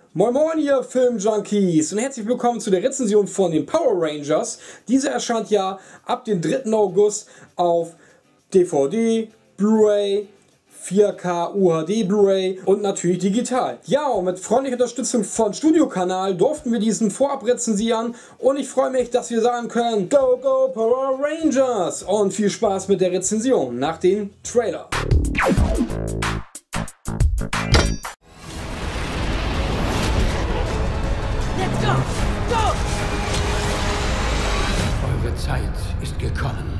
Moin Moin ihr Filmjunkies und herzlich willkommen zu der Rezension von den Power Rangers. Diese erscheint ja ab dem 3. August auf DVD, Blu-ray, 4K UHD Blu-ray und natürlich digital. Ja, und mit freundlicher Unterstützung von Studiokanal durften wir diesen vorab rezensieren und ich freue mich, dass wir sagen können, Go Go Power Rangers und viel Spaß mit der Rezension nach dem Trailer. Let's go! Go! Eure Zeit ist gekommen.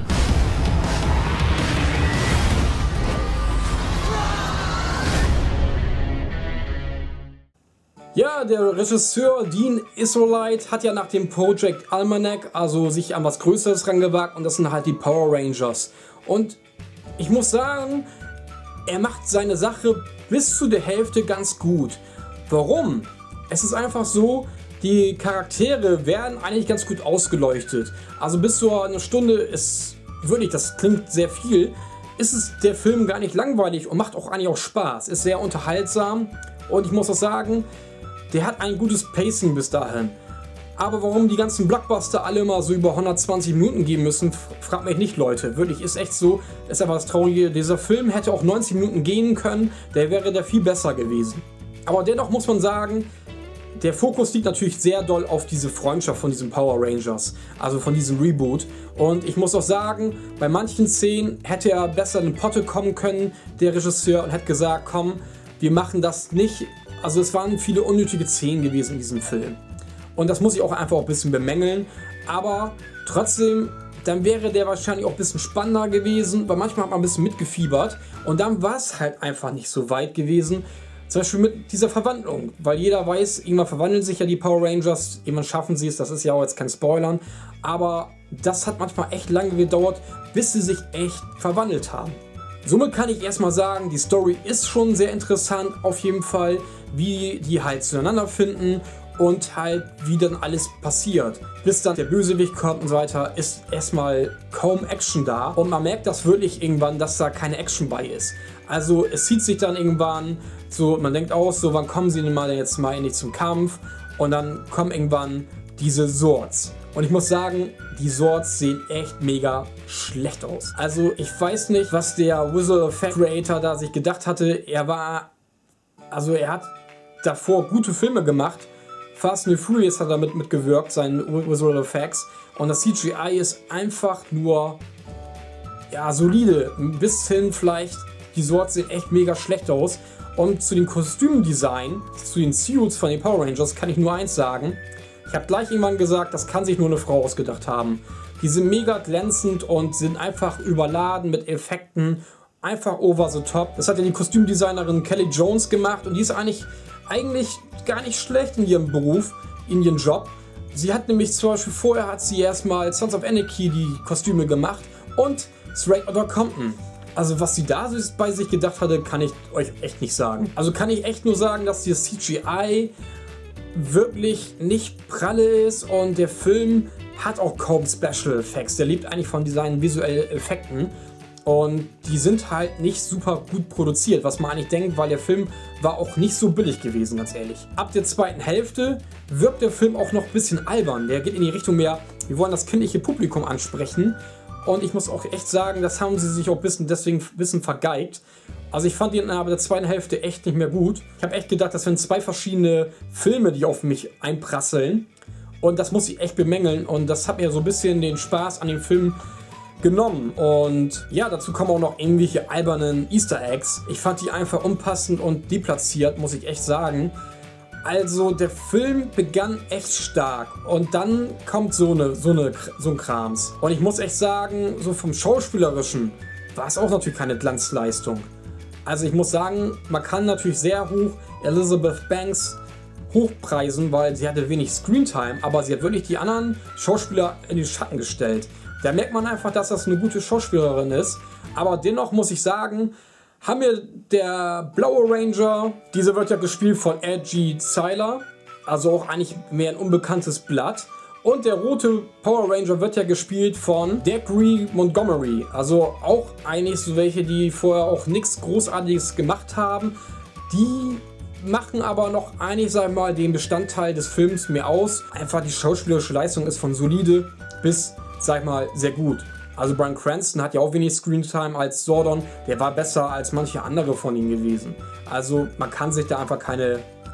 Ja, der Regisseur Dean Isolite hat ja nach dem Project Almanac also sich an was Größeres rangewagt und das sind halt die Power Rangers. Und ich muss sagen, er macht seine Sache bis zu der Hälfte ganz gut. Warum? Es ist einfach so, die Charaktere werden eigentlich ganz gut ausgeleuchtet. Also bis zu einer Stunde ist wirklich, das klingt sehr viel, ist es der Film gar nicht langweilig und macht auch eigentlich auch Spaß. Ist sehr unterhaltsam und ich muss auch sagen, der hat ein gutes Pacing bis dahin. Aber warum die ganzen Blockbuster alle immer so über 120 Minuten gehen müssen, fragt mich nicht, Leute. Wirklich, ist echt so, ist einfach das Traurige. Dieser Film hätte auch 90 Minuten gehen können, der wäre da viel besser gewesen. Aber dennoch muss man sagen, der Fokus liegt natürlich sehr doll auf diese Freundschaft von diesen Power Rangers, also von diesem Reboot. Und ich muss auch sagen, bei manchen Szenen hätte er besser in den Potte kommen können, der Regisseur, und hätte gesagt, komm, wir machen das nicht. Also es waren viele unnötige Szenen gewesen in diesem Film. Und das muss ich auch einfach ein bisschen bemängeln. Aber trotzdem, dann wäre der wahrscheinlich auch ein bisschen spannender gewesen, weil manchmal hat man ein bisschen mitgefiebert. Und dann war es halt einfach nicht so weit gewesen. Zum Beispiel mit dieser Verwandlung, weil jeder weiß, irgendwann verwandeln sich ja die Power Rangers, irgendwann schaffen sie es, das ist ja auch jetzt kein Spoilern, aber das hat manchmal echt lange gedauert, bis sie sich echt verwandelt haben. Somit kann ich erstmal sagen, die Story ist schon sehr interessant, auf jeden Fall, wie die halt zueinander finden und halt wie dann alles passiert. Bis dann der Bösewicht kommt und so weiter, ist erstmal kaum Action da und man merkt das wirklich irgendwann, dass da keine Action bei ist. Also es zieht sich dann irgendwann so, man denkt auch so, wann kommen sie denn mal jetzt mal endlich zum Kampf, und dann kommen irgendwann diese Swords. Und ich muss sagen, die Swords sehen echt mega schlecht aus. Also ich weiß nicht, was der Visual Effect Creator da sich gedacht hatte. Er hat davor gute Filme gemacht. Fast and Furious hat damit mitgewirkt, seinen Visual Effects. Und das CGI ist einfach nur, ja, solide. Bis hin vielleicht, die Swords sehen echt mega schlecht aus. Und zu dem Kostümdesign, zu den Suits von den Power Rangers kann ich nur eins sagen. Ich habe gleich irgendwann gesagt, das kann sich nur eine Frau ausgedacht haben. Die sind mega glänzend und sind einfach überladen mit Effekten. Einfach over the top. Das hat ja die Kostümdesignerin Kelly Jones gemacht und die ist eigentlich gar nicht schlecht in ihrem Beruf, in ihrem Job. Sie hat nämlich zum Beispiel vorher hat sie erstmal Sons of Anarchy die Kostüme gemacht und Straight Outta Compton. Also was sie da bei sich gedacht hatte, kann ich euch echt nicht sagen. Also kann ich echt nur sagen, dass das CGI wirklich nicht pralle ist und der Film hat auch kaum Special Effects. Der lebt eigentlich von seinen visuellen Effekten und die sind halt nicht super gut produziert, was man eigentlich denkt, weil der Film war auch nicht so billig gewesen, ganz ehrlich. Ab der zweiten Hälfte wirkt der Film auch noch ein bisschen albern. Der geht in die Richtung mehr, wir wollen das kindliche Publikum ansprechen. Und ich muss auch echt sagen, das haben sie sich auch deswegen ein bisschen vergeigt. Also ich fand ihn aber der zweiten Hälfte echt nicht mehr gut. Ich habe echt gedacht, das wären zwei verschiedene Filme, die auf mich einprasseln. Und das muss ich echt bemängeln. Und das hat mir so ein bisschen den Spaß an dem Film genommen. Und ja, dazu kommen auch noch irgendwelche albernen Easter Eggs. Ich fand die einfach unpassend und deplatziert, muss ich echt sagen. Also der Film begann echt stark und dann kommt so ein Krams. Und ich muss echt sagen, so vom Schauspielerischen war es auch natürlich keine Glanzleistung. Also ich muss sagen, man kann natürlich sehr hoch Elizabeth Banks hochpreisen, weil sie hatte wenig Screentime, aber sie hat wirklich die anderen Schauspieler in den Schatten gestellt. Da merkt man einfach, dass das eine gute Schauspielerin ist. Aber dennoch muss ich sagen, haben wir der blaue Ranger, diese wird ja gespielt von Edgy Seiler, also auch eigentlich mehr ein unbekanntes Blatt. Und der rote Power Ranger wird ja gespielt von Dacre Montgomery, also auch eigentlich so welche, die vorher auch nichts Großartiges gemacht haben. Die machen aber noch eigentlich, sag ich mal, den Bestandteil des Films mehr aus. Einfach die schauspielerische Leistung ist von solide bis, sag ich mal, sehr gut. Also Bryan Cranston hat ja auch wenig Screentime als Zordon, der war besser als manche andere von ihnen gewesen. Also man kann sich da einfach keine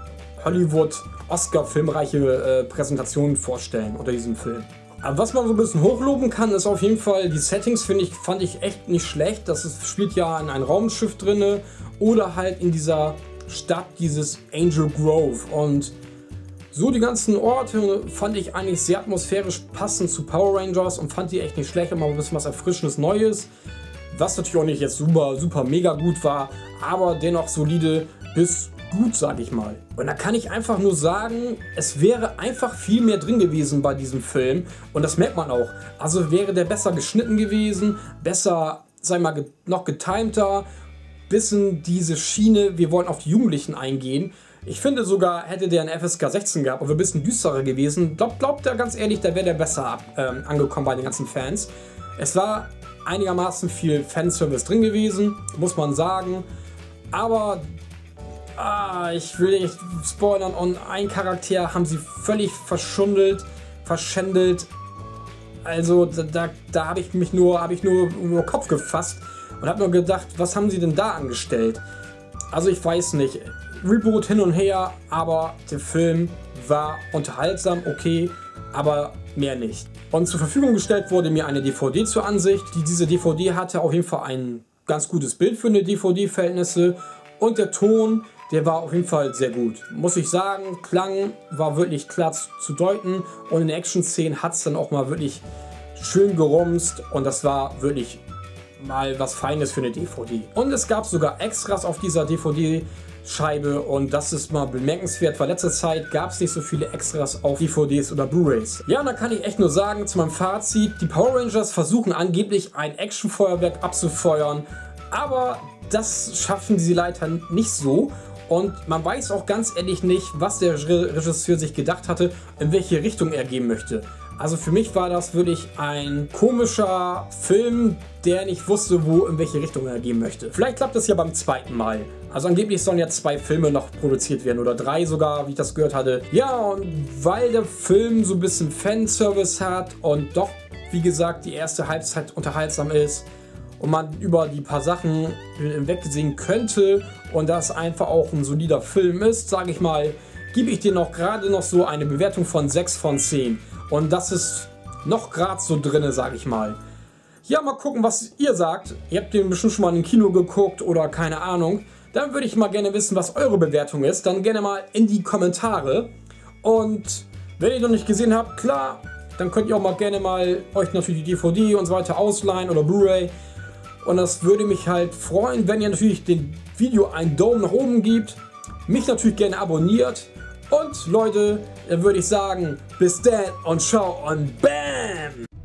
Hollywood-Oscar-filmreiche Präsentation vorstellen unter diesem Film. Aber was man so ein bisschen hochloben kann, ist auf jeden Fall die Settings, fand ich echt nicht schlecht. Das spielt ja in einem Raumschiff drinne oder halt in dieser Stadt, dieses Angel Grove. Und so die ganzen Orte fand ich eigentlich sehr atmosphärisch passend zu Power Rangers und fand die echt nicht schlecht, immer ein bisschen was Erfrischendes Neues. Was natürlich auch nicht jetzt super mega gut war, aber dennoch solide bis gut, sage ich mal. Und da kann ich einfach nur sagen, es wäre einfach viel mehr drin gewesen bei diesem Film und das merkt man auch. Also wäre der besser geschnitten gewesen, besser, sag ich mal, noch getimter, bisschen diese Schiene, wir wollen auf die Jugendlichen eingehen. Ich finde sogar, hätte der ein FSK 16 gehabt und wäre ein bisschen düsterer gewesen, glaubt er ganz ehrlich, da wäre der besser angekommen bei den ganzen Fans. Es war einigermaßen viel Fanservice drin gewesen, muss man sagen, aber ich will nicht spoilern, und einen Charakter haben sie völlig verschändelt. Also da habe ich nur Kopf gefasst und habe nur gedacht, was haben sie denn da angestellt? Also ich weiß nicht, Reboot hin und her, aber der Film war unterhaltsam, okay, aber mehr nicht. Und zur Verfügung gestellt wurde mir eine DVD zur Ansicht. Diese DVD hatte auf jeden Fall ein ganz gutes Bild für eine DVD-Verhältnisse und der Ton, der war auf jeden Fall sehr gut. Muss ich sagen, Klang war wirklich klar zu deuten und in den Action-Szenen hat es dann auch mal wirklich schön gerumst und das war wirklich mal was Feines für eine DVD. Und es gab sogar Extras auf dieser DVD-Scheibe und das ist mal bemerkenswert, weil letzter Zeit gab es nicht so viele Extras auf DVDs oder Blu-rays. Ja, und da kann ich echt nur sagen, zu meinem Fazit, die Power Rangers versuchen angeblich ein Actionfeuerwerk abzufeuern, aber das schaffen sie leider nicht so. Und man weiß auch ganz ehrlich nicht, was der Regisseur sich gedacht hatte, in welche Richtung er gehen möchte. Also für mich war das wirklich ein komischer Film, der nicht wusste, in welche Richtung er gehen möchte. Vielleicht klappt das ja beim zweiten Mal. Also angeblich sollen ja 2 Filme noch produziert werden oder 3 sogar, wie ich das gehört hatte. Ja, und weil der Film so ein bisschen Fanservice hat und doch, wie gesagt, die erste Halbzeit unterhaltsam ist, und man über die paar Sachen hinwegsehen könnte und das einfach auch ein solider Film ist, sage ich mal, gebe ich dir noch gerade noch so eine Bewertung von 6 von 10. Und das ist noch gerade so drinne, sage ich mal. Ja, mal gucken, was ihr sagt. Ihr habt den bestimmt schon mal im Kino geguckt oder keine Ahnung. Dann würde ich mal gerne wissen, was eure Bewertung ist. Dann gerne mal in die Kommentare. Und wenn ihr noch nicht gesehen habt, klar, dann könnt ihr auch mal gerne mal euch natürlich die DVD und so weiter ausleihen oder Blu-ray. Und das würde mich halt freuen, wenn ihr natürlich dem Video einen Daumen nach oben gebt, mich natürlich gerne abonniert und Leute, dann würde ich sagen, bis dann und ciao und bam!